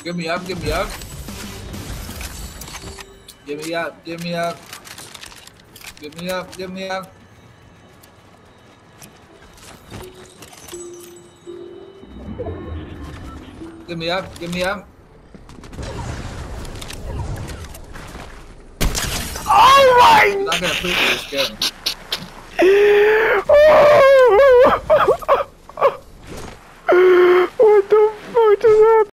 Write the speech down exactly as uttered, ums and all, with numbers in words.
Give me up, give me up. Give me up, give me up. Give me up, give me up. Give me up, give me up. Oh my! I'm not gonna play this game. Oh!